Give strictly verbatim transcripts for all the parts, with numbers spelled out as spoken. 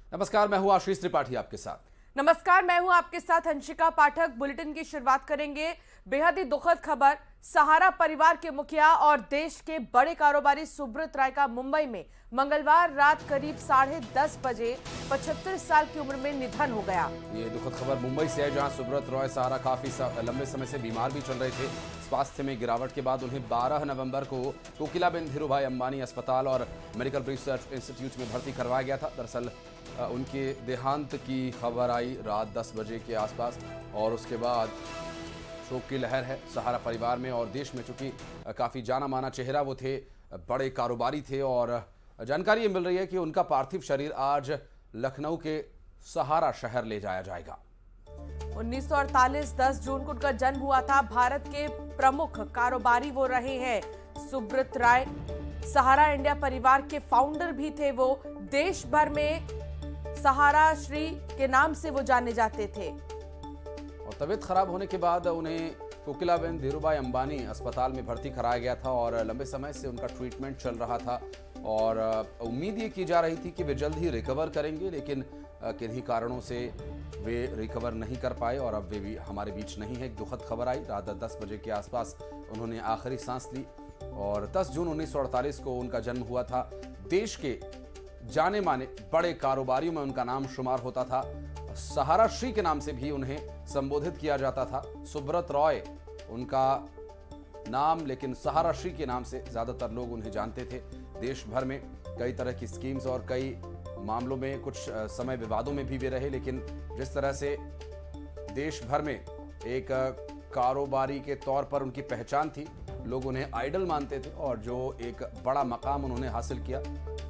नमस्कार, मैं हूं आशीष त्रिपाठी आपके साथ। नमस्कार, मैं हूं आपके साथ हंसिका पाठक। बुलेटिन की शुरुआत करेंगे बेहद ही दुखद खबर। सहारा परिवार के मुखिया और देश के बड़े कारोबारी सुब्रत राय का मुंबई में मंगलवार रात करीब साढ़े दस बजे पचहत्तर साल की उम्र में निधन हो गया। ये दुखद खबर मुंबई से है, जहां सुब्रत रॉय सहारा काफी लंबे समय से बीमार भी चल रहे थे। स्वास्थ्य में गिरावट के बाद उन्हें बारह नवंबर को कोकिलाबेन धीरूभाई अंबानी अस्पताल और मेडिकल रिसर्च इंस्टीट्यूट में भर्ती करवाया गया था। दरअसल उनके देहांत की खबर आई रात दस बजे के आसपास और उसके बाद शोक की लहर है सहारा परिवार में और देश में। चूंकि काफ़ी जाना माना चेहरा वो थे, बड़े कारोबारी थे और जानकारी ये मिल रही है कि उनका पार्थिव शरीर आज लखनऊ के सहारा शहर ले जाया जाएगा। उन्नीस सौ अड़तालीस दस जून को उनका जन्म हुआ था। भारत के प्रमुख कारोबारी वो रहे हैं सुब्रत राय। सहारा इंडिया परिवार के फाउंडर भी थे वो। देश भर में सहारा श्री के नाम से वो जाने जाते थे। और तबीयत खराब होने के बाद उन्हें कोकिलाबेन धीरूभाई अंबानी अस्पताल में भर्ती कराया गया था और लंबे समय से उनका ट्रीटमेंट चल रहा था और उम्मीद ये की जा रही थी कि वे जल्द ही रिकवर करेंगे, लेकिन किन्हीं कारणों से वे रिकवर नहीं कर पाए और अब वे भी हमारे बीच नहीं है। एक दुखद खबर आई रात दस बजे के आसपास उन्होंने आखिरी सांस ली और दस जून उन्नीस सौ अड़तालीस को उनका जन्म हुआ था। देश के जाने माने बड़े कारोबारियों में उनका नाम शुमार होता था। सहारा श्री के नाम से भी उन्हें संबोधित किया जाता था। सुब्रत रॉय उनका नाम, लेकिन सहारा श्री के नाम से ज्यादातर लोग उन्हें जानते थे। देश भर में कई तरह की स्कीम्स और कई मामलों में कुछ समय विवादों में भी वे रहे, लेकिन जिस तरह से देश भर में एक कारोबारी के तौर पर उनकी पहचान थी, लोग उन्हें आइडल मानते थे और जो एक बड़ा मकाम उन्होंने हासिल किया,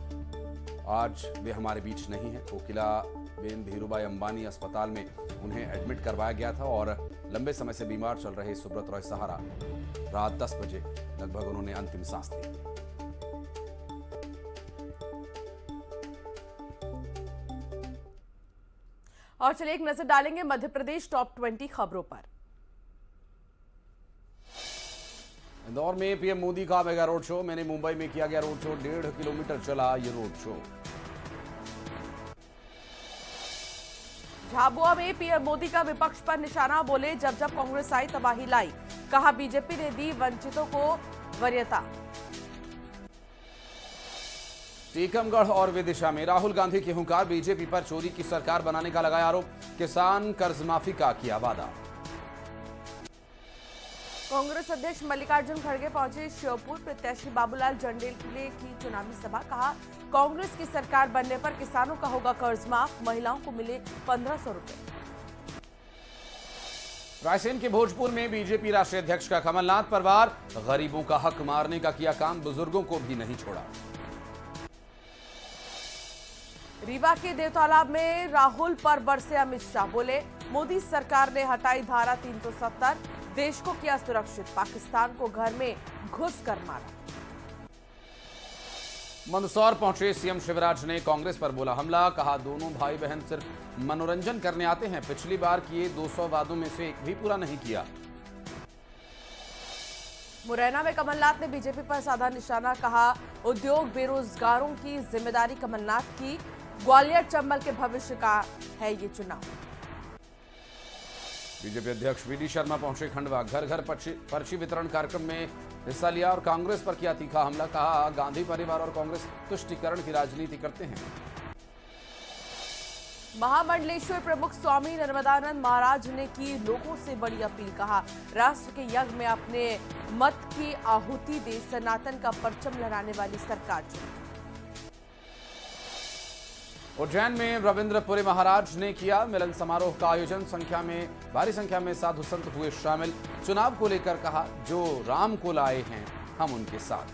आज वे हमारे बीच नहीं है। कोकिलाबेन धीरूभाई अंबानी अस्पताल में उन्हें एडमिट करवाया गया था और लंबे समय से बीमार चल रहे सुब्रत रॉय सहारा रात दस बजे लगभग उन्होंने अंतिम सांस ली। और चलिए एक नजर डालेंगे मध्य प्रदेश टॉप ट्वेंटी खबरों पर। इंदौर में पीएम मोदी का मेगा रोड शो। मैंने मुंबई में किया गया रोड शो। डेढ़ किलोमीटर चला ये रोड शो। झाबुआ में पीएम मोदी का विपक्ष पर निशाना, बोले जब जब कांग्रेस आई तबाही लाई। कहा बीजेपी ने दी वंचितों को वरीयता। टीकमगढ़ और विदिशा में राहुल गांधी की हुंकार, बीजेपी पर चोरी की सरकार बनाने का लगाया आरोप। किसान कर्ज माफी का किया वादा। कांग्रेस अध्यक्ष मल्लिकार्जुन खड़गे पहुंचे श्योपुर। प्रत्याशी बाबूलाल जंडेले की चुनावी सभा। कहा कांग्रेस की सरकार बनने पर किसानों का होगा कर्ज माफ, महिलाओं को मिले पंद्रह सौ रुपए। रायसेन के भोजपुर में बीजेपी राष्ट्रीय अध्यक्ष का कमलनाथ परिवार, गरीबों का हक मारने का किया काम, बुजुर्गों को भी नहीं छोड़ा। रीवा के देवतालाब में राहुल पर बरसे अमित शाह, बोले मोदी सरकार ने हटाई धारा तीन सौ सत्तर, देश को किया सुरक्षित, पाकिस्तान को घर में घुस कर मारा। मंदसौर पहुंचे सीएम शिवराज ने कांग्रेस पर बोला हमला। कहा दोनों भाई बहन सिर्फ मनोरंजन करने आते हैं, पिछली बार किए दो सौ वादों में से एक भी पूरा नहीं किया। मुरैना में कमलनाथ ने बीजेपी पर साधा निशाना। कहा उद्योग बेरोजगारों की जिम्मेदारी कमलनाथ की, ग्वालियर चंबल के भविष्य का है ये चुनाव। बीजेपी अध्यक्ष वी डी शर्मा पहुंचे खंडवा। घर घर पर्ची वितरण कार्यक्रम में हिस्सा लिया और कांग्रेस पर किया तीखा हमला। कहा गांधी परिवार और कांग्रेस तुष्टीकरण की राजनीति करते हैं। महामंडलेश्वर प्रमुख स्वामी नर्मदानंद महाराज ने की लोगों से बड़ी अपील। कहा राष्ट्र के यज्ञ में अपने मत की आहुति दे, सनातन का परचम लहराने वाली सरकार चुने। उज्जैन में रविंद्रपुरी महाराज ने किया मिलन समारोह का आयोजन। संख्या में भारी संख्या में साधु संत हुए शामिल। चुनाव को लेकर कहा जो राम को लाए हैं हम उनके साथ।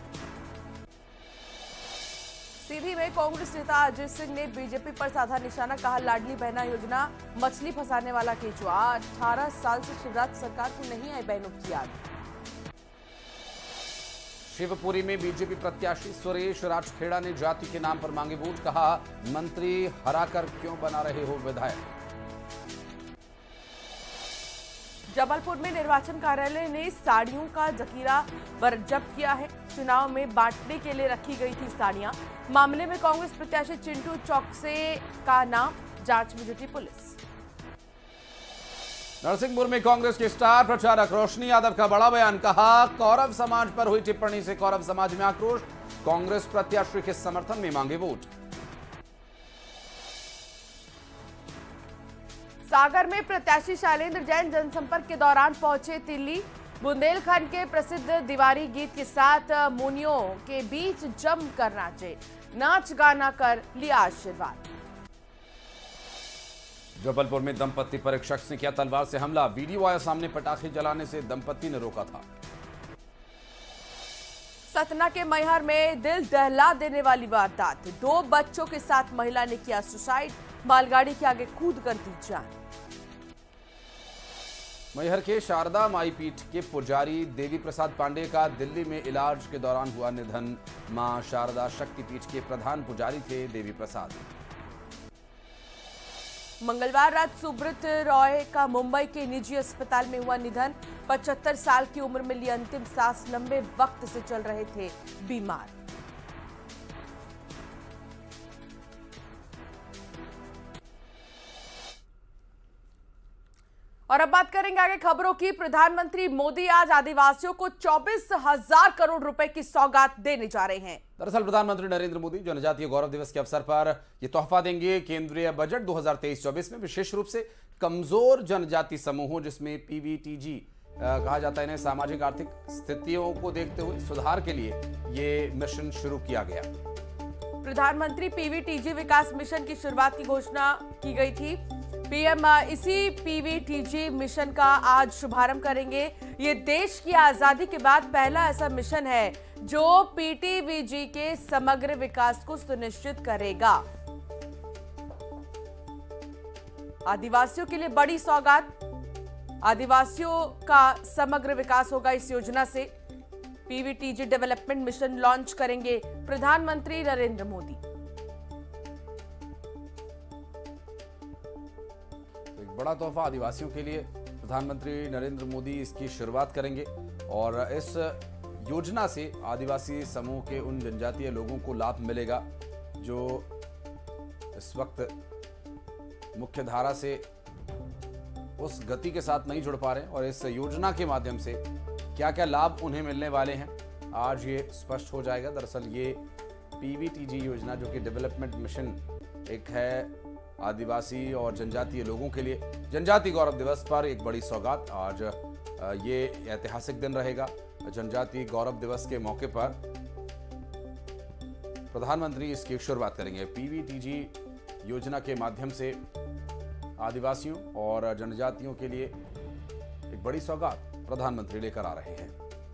सीधी में कांग्रेस नेता अजय सिंह ने बीजेपी पर साधा निशाना। कहा लाडली बहना योजना मछली फंसाने वाला केचुआ, अठारह साल से शिवराज सरकार को नहीं आई बहनों की याद। शिवपुरी में बीजेपी प्रत्याशी सुरेश राजखेड़ा ने जाति के नाम पर मांगे वोट। कहा मंत्री हराकर क्यों बना रहे हो विधायक। जबलपुर में निर्वाचन कार्यालय ने साड़ियों का जखीरा जब्त किया है। चुनाव में बांटने के लिए रखी गई थी साड़ियां। मामले में कांग्रेस प्रत्याशी चिंटू चौकसे का नाम जांच में जुटी पुलिस। नरसिंहपुर में कांग्रेस के स्टार प्रचारक रोशनी यादव का बड़ा बयान। कहा, कौरव समाज पर हुई टिप्पणी से कौरव समाज में आक्रोश। कांग्रेस प्रत्याशी के समर्थन में मांगे वोट। सागर में प्रत्याशी शैलेंद्र जैन जनसंपर्क के दौरान पहुंचे दिल्ली। बुंदेलखंड के प्रसिद्ध दीवारी गीत के साथ मुनियों के बीच जम कर नाचे। नाच गाना कर लिया आशीर्वाद। जबलपुर में दंपत्ति पर एक शख्स ने किया तलवार से हमला। वीडियो आया सामने। पटाखे जलाने से दंपत्ति ने रोका था। सतना के मैहर में दिल दहला देने वाली वारदात। दो बच्चों के साथ महिला ने किया सुसाइड। मालगाड़ी के आगे कूद कर दी जान। मैहर के शारदा माई पीठ के पुजारी देवी प्रसाद पांडे का दिल्ली में इलाज के दौरान हुआ निधन। मां शारदा शक्ति पीठ के प्रधान पुजारी थे देवी प्रसाद। मंगलवार रात सुब्रत रॉय का मुंबई के निजी अस्पताल में हुआ निधन। पचहत्तर साल की उम्र में लिए अंतिम सांस। लंबे वक्त से चल रहे थे बीमार। और अब बात करेंगे आगे खबरों की। प्रधानमंत्री मोदी आज आदिवासियों को चौबीस हजार करोड़ रुपए की सौगात देने जा रहे हैं। दरअसल प्रधानमंत्री नरेंद्र मोदी जनजातीय गौरव दिवस के अवसर पर यह तोहफा देंगे। केंद्रीय बजट दो हज़ार तेईस चौबीस में विशेष रूप से कमजोर जनजाति समूहों, जिसमें पीवीटीजी कहा जाता है, इन्हें सामाजिक आर्थिक स्थितियों को देखते हुए सुधार के लिए ये मिशन शुरू किया गया। प्रधानमंत्री पीवीटीजी विकास मिशन की शुरुआत की घोषणा की गई थी। पीएम इसी पीवीटीजी मिशन का आज शुभारंभ करेंगे। ये देश की आजादी के बाद पहला ऐसा मिशन है जो पीटीवीजी के समग्र विकास को सुनिश्चित करेगा। आदिवासियों के लिए बड़ी सौगात। आदिवासियों का समग्र विकास होगा इस योजना से। पीवीटीजी डेवलपमेंट मिशन लॉन्च करेंगे प्रधानमंत्री नरेंद्र मोदी। बड़ा तोहफा आदिवासियों के लिए प्रधानमंत्री नरेंद्र मोदी इसकी शुरुआत करेंगे और इस योजना से आदिवासी समूह के उन जनजातीय लोगों को लाभ मिलेगा जो इस वक्त मुख्य धारा से उस गति के साथ नहीं जुड़ पा रहे हैं। और इस योजना के माध्यम से क्या क्या लाभ उन्हें मिलने वाले हैं आज ये स्पष्ट हो जाएगा। दरअसल ये पीवीटीजी योजना जो कि डेवलपमेंट मिशन एक है आदिवासी और जनजातीय लोगों के लिए, जनजातीय गौरव दिवस पर एक बड़ी सौगात। आज ये ऐतिहासिक दिन रहेगा। जनजातीय गौरव दिवस के मौके पर प्रधानमंत्री इसकी शुरुआत करेंगे। पीवीटीजी योजना के माध्यम से आदिवासियों और जनजातियों के लिए एक बड़ी सौगात प्रधानमंत्री लेकर आ रहे हैं।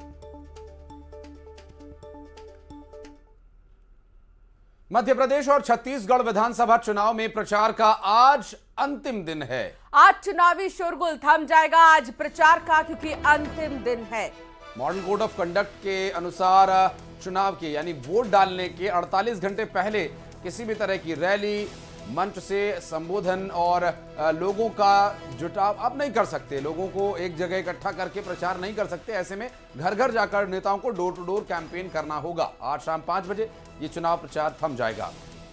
मध्य प्रदेश और छत्तीसगढ़ विधानसभा चुनाव में प्रचार का आज अंतिम दिन है। आज चुनावी शोरगुल थम जाएगा आज प्रचार का, क्योंकि अंतिम दिन है। मॉडल कोड ऑफ कंडक्ट के अनुसार चुनाव के यानी वोट डालने के अड़तालीस घंटे पहले किसी भी तरह की रैली, मंच से संबोधन और लोगों का जुटाव आप नहीं कर सकते। लोगों को एक जगह इकट्ठा करके प्रचार नहीं कर सकते। ऐसे में घर घर जाकर नेताओं को डोर टू डोर कैंपेन करना होगा। आज शाम पांच बजे ये चुनाव प्रचार थम जाएगा।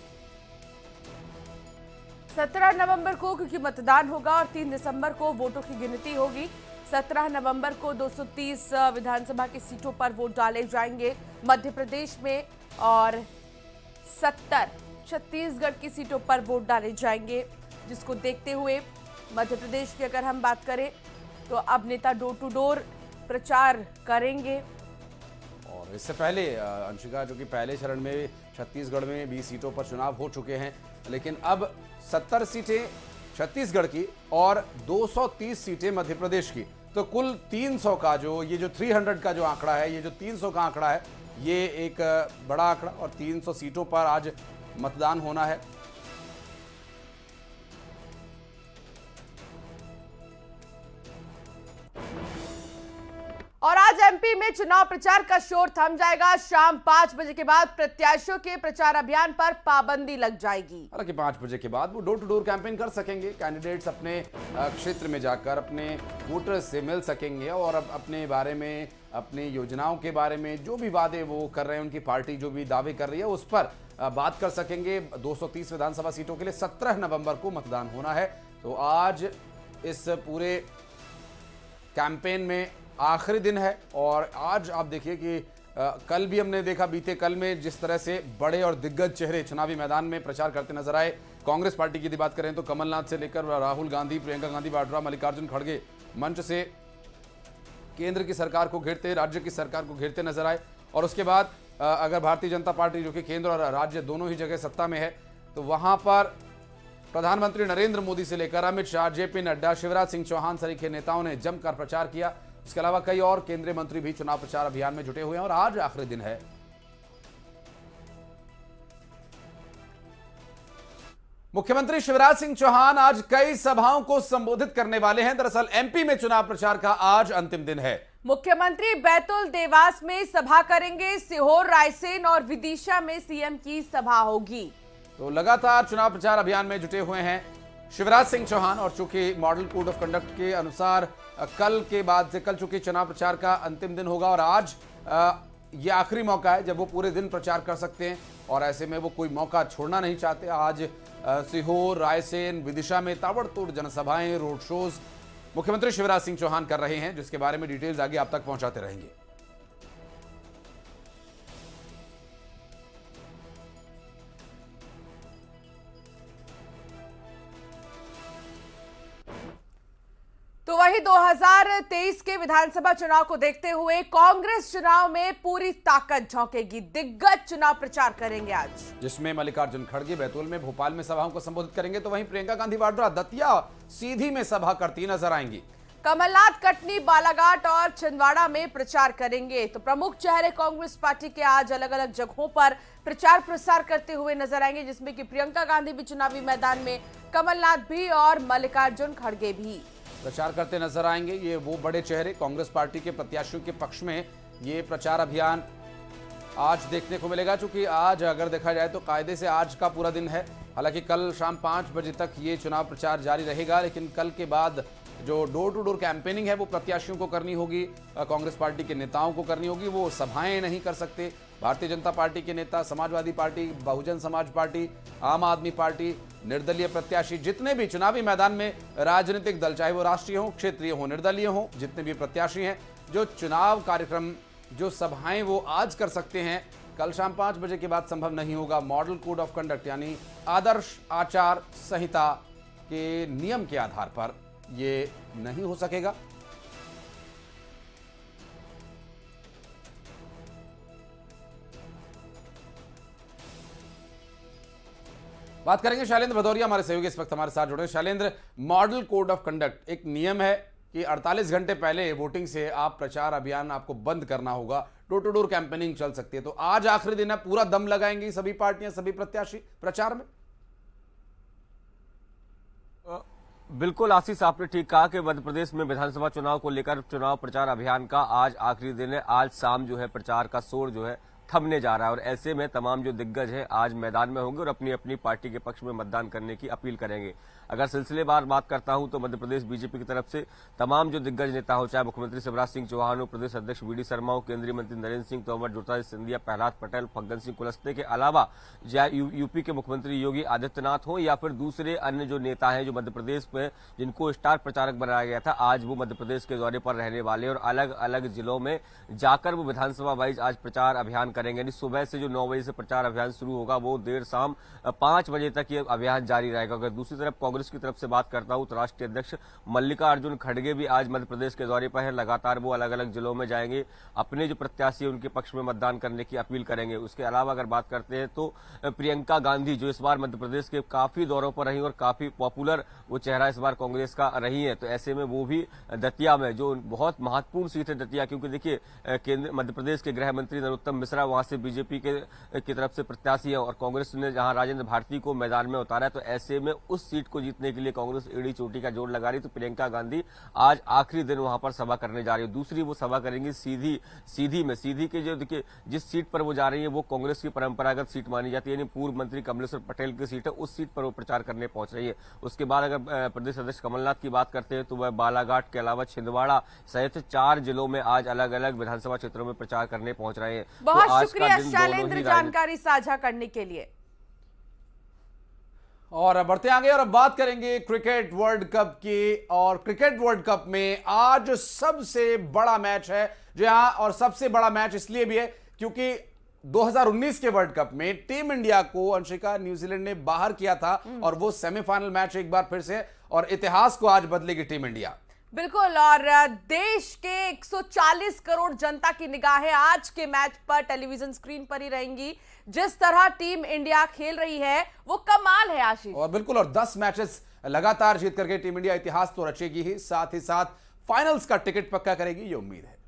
सत्रह नवंबर को क्योंकि मतदान होगा और तीन दिसंबर को वोटों की गिनती होगी। सत्रह नवंबर को दो सौ तीस विधानसभा की सीटों पर वोट डाले जाएंगे मध्य प्रदेश में और सत्तर छत्तीसगढ़ की सीटों पर वोट डाले जाएंगे, जिसको देखते हुए मध्य प्रदेश की अगर हम बात करें तो अब नेता डोर टू डोर प्रचार करेंगे। और इससे पहले अंशिका, जो कि पहले चरण में छत्तीसगढ़ में बीस सीटों पर चुनाव हो चुके हैं, लेकिन अब सत्तर सीटें छत्तीसगढ़ की और दो सौ तीस सीटें मध्य प्रदेश की, तो कुल तीन सौ का जो ये जो तीन सौ का जो आंकड़ा है, ये जो तीन सौ का आंकड़ा है, ये एक बड़ा आंकड़ा और तीन सौ सीटों पर आज मतदान होना है। और आज एमपी में चुनाव प्रचार का शोर थम जाएगा। शाम पांच बजे के बाद प्रत्याशियों के प्रचार अभियान पर पाबंदी लग जाएगी। हालांकि पांच बजे के बाद वो डोर टू डोर कैंपेन कर सकेंगे। कैंडिडेट्स अपने क्षेत्र में जाकर अपने वोटर्स से मिल सकेंगे और अपने बारे में, अपनी योजनाओं के बारे में जो भी वादे वो कर रहे हैं, उनकी पार्टी जो भी दावे कर रही है उस पर बात कर सकेंगे। दो सौ तीस विधानसभा सीटों के लिए सत्रह नवंबर को मतदान होना है। तो आज इस पूरे कैंपेन में आखिरी दिन है और आज आप देखिए कि आ, कल भी हमने देखा, बीते कल में जिस तरह से बड़े और दिग्गज चेहरे चुनावी मैदान में प्रचार करते नजर आए। कांग्रेस पार्टी की यदि बात करें तो कमलनाथ से लेकर राहुल गांधी, प्रियंका गांधी वाड्रा, मल्लिकार्जुन खड़गे मंच से केंद्र की सरकार को घेरते, राज्य की सरकार को घेरते नजर आए। और उसके बाद आ, अगर भारतीय जनता पार्टी जो कि केंद्र और राज्य दोनों ही जगह सत्ता में है, तो वहां पर प्रधानमंत्री नरेंद्र मोदी से लेकर अमित शाह, जेपी नड्डा, शिवराज सिंह चौहान सरीखे नेताओं ने जमकर प्रचार किया। इसके अलावा कई और केंद्रीय मंत्री भी चुनाव प्रचार अभियान में जुटे हुए हैं और आज आखिरी दिन है। मुख्यमंत्री शिवराज सिंह चौहान आज कई सभाओं को संबोधित करने वाले हैं। दरअसल एमपी में चुनाव प्रचार का आज अंतिम दिन है। मुख्यमंत्री बैतूल, देवास में सभा करेंगे। सीहोर, रायसेन और विदिशा में सीएम की सभा होगी। तो लगातार चुनाव प्रचार अभियान में जुटे हुए हैं शिवराज सिंह चौहान। और चूंकि मॉडल कोड ऑफ कंडक्ट के अनुसार कल के बाद से, कल चूंकि चुनाव प्रचार का अंतिम दिन होगा और आज ये आखिरी मौका है जब वो पूरे दिन प्रचार कर सकते हैं और ऐसे में वो कोई मौका छोड़ना नहीं चाहते। आज सीहोर, रायसेन, विदिशा में ताबड़तोड़ जनसभाएं, रोड शोज मुख्यमंत्री शिवराज सिंह चौहान कर रहे हैं, जिसके बारे में डिटेल्स आगे आप तक पहुंचाते रहेंगे। तो वही दो हज़ार तेईस के विधानसभा चुनाव को देखते हुए कांग्रेस चुनाव में पूरी ताकत झोंकेगी। दिग्गज चुनाव प्रचार करेंगे आज, छिसमें मल्लिकार्जुन खड़गे बैतूल में, भोपाल में सभाओं को संबोधित करेंगे। तो वहीं प्रियंका गांधी वाड्रा दतिया, सीधी में सभा करती नजर आएंगी। कमलनाथ कटनी, बालाघाट और छिंदवाड़ा में प्रचार करेंगे। तो प्रमुख चेहरे कांग्रेस पार्टी के आज अलग अलग जगहों पर प्रचार प्रसार करते हुए नजर आएंगे, जिसमें कि प्रियंका गांधी भी चुनावी मैदान में, कमलनाथ भी और मल्लिकार्जुन खड़गे भी प्रचार करते नजर आएंगे। ये वो बड़े चेहरे कांग्रेस पार्टी के प्रत्याशियों के पक्ष में ये प्रचार अभियान आज देखने को मिलेगा। चूंकि आज अगर देखा जाए तो कायदे से आज का पूरा दिन है। हालांकि कल शाम पाँच बजे तक ये चुनाव प्रचार जारी रहेगा, लेकिन कल के बाद जो डोर टू डोर कैंपेनिंग है वो प्रत्याशियों को करनी होगी, कांग्रेस पार्टी के नेताओं को करनी होगी। वो सभाएं नहीं कर सकते। भारतीय जनता पार्टी के नेता, समाजवादी पार्टी, बहुजन समाज पार्टी, आम आदमी पार्टी, निर्दलीय प्रत्याशी, जितने भी चुनावी मैदान में राजनीतिक दल, चाहे वो राष्ट्रीय हो, क्षेत्रीय हो, निर्दलीय हो, जितने भी प्रत्याशी हैं, जो चुनाव कार्यक्रम, जो सभाएं वो आज कर सकते हैं, कल शाम पाँच बजे के बाद संभव नहीं होगा। मॉडल कोड ऑफ कंडक्ट यानी आदर्श आचार संहिता के नियम के आधार पर ये नहीं हो सकेगा। बात करेंगे शैलेंद्र भदौरिया, हमारे सहयोगी इस वक्त हमारे साथ जुड़े। Shailendra, model code of conduct एक नियम है कि अड़तालीस घंटे पहले वोटिंग से आप प्रचार अभियान आपको बंद करना होगा, डोर टू डोर कैंपेनिंग चल सकती है। तो आज आखिरी दिन है, पूरा दम लगाएंगी सभी पार्टियां, सभी प्रत्याशी प्रचार में। बिल्कुल आशीष, आपने ठीक कहा कि मध्य प्रदेश में विधानसभा चुनाव को लेकर चुनाव प्रचार अभियान का आज आखिरी दिन है। आज शाम जो है प्रचार का शोर जो है थमने जा रहा है और ऐसे में तमाम जो दिग्गज हैं आज मैदान में होंगे और अपनी अपनी पार्टी के पक्ष में मतदान करने की अपील करेंगे। अगर सिलसिलेवार बात करता हूं तो मध्य प्रदेश बीजेपी की तरफ से तमाम जो दिग्गज नेता हो, चाहे मुख्यमंत्री शिवराज सिंह चौहान हो, प्रदेश अध्यक्ष वी डी शर्मा हो, केंद्रीय मंत्री नरेंद्र सिंह तोमर, ज्योतिरादित्य सिंधिया, प्रहलाद पटेल, फग्गन सिंह कुलस्ते के अलावा चाहे यू, यूपी के मुख्यमंत्री योगी आदित्यनाथ हो या फिर दूसरे अन्य जो नेता हैं जो मध्य प्रदेश में जिनको स्टार प्रचारक बनाया गया था, आज वो मध्य प्रदेश के दौरे पर रहने वाले और अलग अलग जिलों में जाकर वो विधानसभा वाइज आज प्रचार अभियान करेंगे। यानी सुबह से जो नौ बजे से प्रचार अभियान शुरू होगा वो देर शाम पांच बजे तक ये अभियान जारी रहेगा। अगर दूसरी तरफ कांग्रेस की तरफ से बात करता हूं तो राष्ट्रीय अध्यक्ष मल्लिकार्जुन खड़गे भी आज मध्य प्रदेश के दौरे पर है। लगातार वो अलग अलग जिलों में जाएंगे, अपने जो प्रत्याशी है उनके पक्ष में मतदान करने की अपील करेंगे। उसके अलावा अगर बात करते हैं तो प्रियंका गांधी जो इस बार मध्य प्रदेश के काफी दौरों पर रही और काफी पॉपुलर वो चेहरा इस बार कांग्रेस का रही है, तो ऐसे में वो भी दतिया में, जो बहुत महत्वपूर्ण सीट है दतिया, क्योंकि देखिए केंद्र मध्य प्रदेश के गृह मंत्री नरोत्तम मिश्रा वहां से बीजेपी के की तरफ से प्रत्याशी है और कांग्रेस ने जहां राजेंद्र भारती को मैदान में उतारा है, तो ऐसे में उस सीट को जीतने के लिए कांग्रेस एड़ी चोटी का जोर लगा रही। तो प्रियंका गांधी आज आखिरी दिन वहां पर सभा करने जा रही है। दूसरी वो सभा करेंगी सीधी सीधी में सीधी के जो देखिए जिस सीट पर वो जा रही है वो कांग्रेस की परंपरागत सीट मानी जाती है, यानी पूर्व मंत्री कमलेश्वर पटेल की सीट है, उस सीट पर वो प्रचार करने पहुंच रही है। उसके बाद अगर प्रदेश अध्यक्ष कमलनाथ की बात करते हैं तो वह बालाघाट के अलावा छिंदवाड़ा सहित चार जिलों में आज अलग अलग विधानसभा क्षेत्रों में प्रचार करने पहुंच रहे हैं। बहुत तो शुक्रिया शैलेंद्र जानकारी साझा करने के लिए। और बढ़ते आगे और अब बात करेंगे क्रिकेट वर्ल्ड कप की। और क्रिकेट वर्ल्ड कप में आज सबसे बड़ा मैच है जी हां, और सबसे बड़ा मैच इसलिए भी है क्योंकि दो हज़ार उन्नीस के वर्ल्ड कप में टीम इंडिया को अंशिका न्यूजीलैंड ने बाहर किया था और वो सेमीफाइनल मैच एक बार फिर से, और इतिहास को आज बदलेगी टीम इंडिया। बिल्कुल, और देश के एक सौ चालीस करोड़ जनता की निगाहें आज के मैच पर टेलीविजन स्क्रीन पर ही रहेंगी। जिस तरह टीम इंडिया खेल रही है वो कमाल है आशीष। और बिल्कुल, और दस मैचेस लगातार जीत करके टीम इंडिया इतिहास तो रचेगी ही, साथ ही साथ फाइनल्स का टिकट पक्का करेगी, ये उम्मीद है।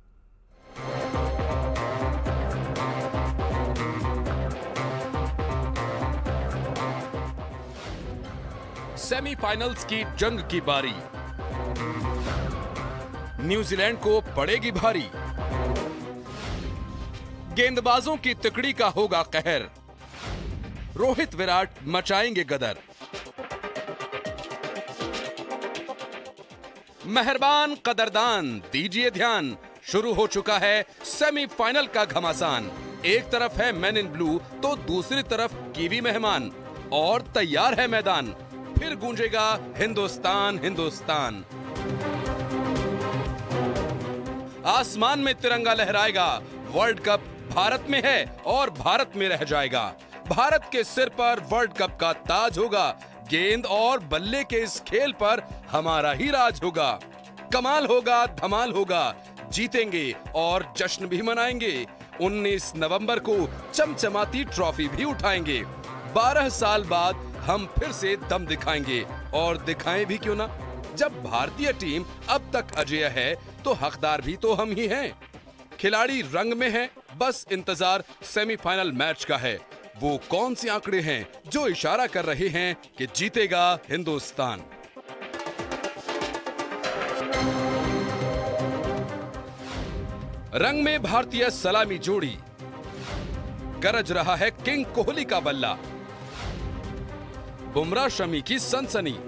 सेमीफाइनल्स की जंग की बारी, न्यूजीलैंड को पड़ेगी भारी, गेंदबाजों की तिकड़ी का होगा कहर, रोहित विराट मचाएंगे गदर। मेहरबान कदरदान दीजिए ध्यान, शुरू हो चुका है सेमीफाइनल का घमासान। एक तरफ है मैन इन ब्लू तो दूसरी तरफ कीवी मेहमान, और तैयार है मैदान, फिर गूंजेगा हिंदुस्तान हिंदुस्तान। आसमान में तिरंगा लहराएगा, वर्ल्ड कप भारत में है और भारत में रह जाएगा। भारत के सिर पर वर्ल्ड कप का ताज होगा, गेंद और बल्ले के इस खेल पर हमारा ही राज होगा। कमाल होगा, धमाल होगा, जीतेंगे और जश्न भी मनाएंगे। उन्नीस नवंबर को चमचमाती ट्रॉफी भी उठाएंगे। बारह साल बाद हम फिर से दम दिखाएंगे, और दिखाएं भी क्यों ना। जब भारतीय टीम अब तक अजेय है तो हकदार भी तो हम ही हैं। खिलाड़ी रंग में हैं, बस इंतजार सेमीफाइनल मैच का है। वो कौन से आंकड़े हैं जो इशारा कर रहे हैं कि जीतेगा हिंदुस्तान। रंग में भारतीय सलामी जोड़ी, गरज रहा है किंग कोहली का बल्ला, बुमराह शमी की सनसनी।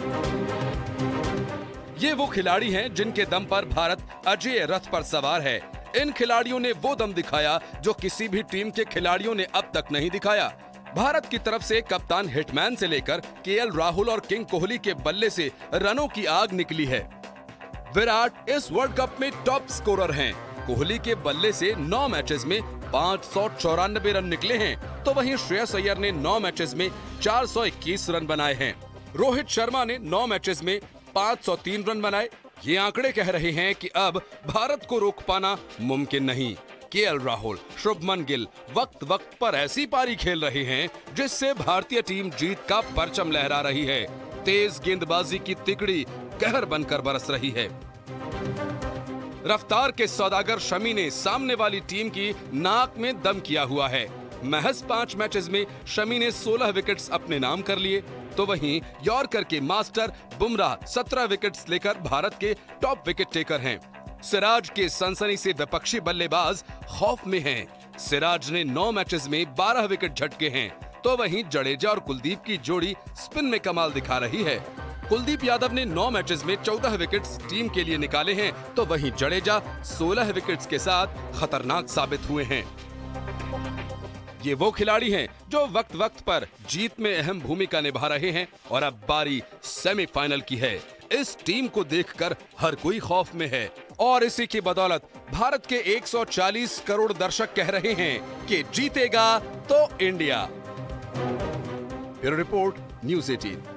ये वो खिलाड़ी हैं जिनके दम पर भारत अजेय रथ पर सवार है। इन खिलाड़ियों ने वो दम दिखाया जो किसी भी टीम के खिलाड़ियों ने अब तक नहीं दिखाया। भारत की तरफ से कप्तान हिटमैन से लेकर केएल राहुल और किंग कोहली के बल्ले से रनों की आग निकली है। विराट इस वर्ल्ड कप में टॉप स्कोरर हैं। कोहली के बल्ले से नौ मैचेस में पाँच सौ चौरानबे रन निकले हैं, तो वहीं श्रेयस अय्यर ने नौ मैचेस में चार सौ इक्कीस रन बनाए हैं। रोहित शर्मा ने नौ मैचेस में पाँच सौ तीन रन बनाए। ये आंकड़े कह रहे हैं कि अब भारत को रोक पाना मुमकिन नहीं। केएल राहुल, शुभमन गिल वक्त वक्त पर ऐसी पारी खेल रहे हैं जिससे भारतीय टीम जीत का परचम लहरा रही है। तेज गेंदबाजी की तिकड़ी कहर बनकर बरस रही है। रफ्तार के सौदागर शमी ने सामने वाली टीम की नाक में दम किया हुआ है। महज पांच मैचेस में शमी ने सोलह विकेट्स अपने नाम कर लिए, तो वहीं यॉर्कर के मास्टर बुमराह सत्रह विकेट्स लेकर भारत के टॉप विकेट टेकर हैं। सिराज के सनसनी से विपक्षी बल्लेबाज खौफ में हैं। सिराज ने नौ मैचेस में बारह विकेट झटके हैं, तो वहीं जडेजा और कुलदीप की जोड़ी स्पिन में कमाल दिखा रही है। कुलदीप यादव ने नौ मैचेस में चौदह विकेट्स टीम के लिए निकाले हैं, तो वहीं जडेजा सोलह विकेट्स के साथ खतरनाक साबित हुए हैं। ये वो खिलाड़ी हैं जो वक्त वक्त पर जीत में अहम भूमिका निभा रहे हैं, और अब बारी सेमीफाइनल की है। इस टीम को देखकर हर कोई खौफ में है, और इसी की बदौलत भारत के एक सौ चालीस करोड़ दर्शक कह रहे हैं कि जीतेगा तो इंडिया। ब्यूरो रिपोर्ट, न्यूज़ अठारह।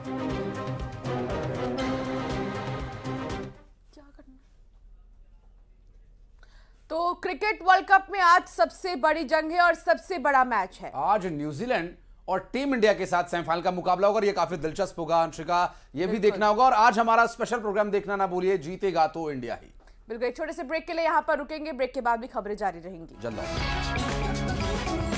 तो क्रिकेट वर्ल्ड कप में आज सबसे बड़ी जंग है और सबसे बड़ा मैच है। आज न्यूजीलैंड और टीम इंडिया के साथ सेमीफाइनल का मुकाबला होगा, और ये काफी दिलचस्प होगा अंशिका, ये भी देखना होगा। और आज हमारा स्पेशल प्रोग्राम देखना ना भूलिए, जीतेगा तो इंडिया ही। बिल्कुल, एक छोटे से ब्रेक के लिए यहाँ पर रुकेंगे, ब्रेक के बाद भी खबरें जारी रहेंगी। जल्द।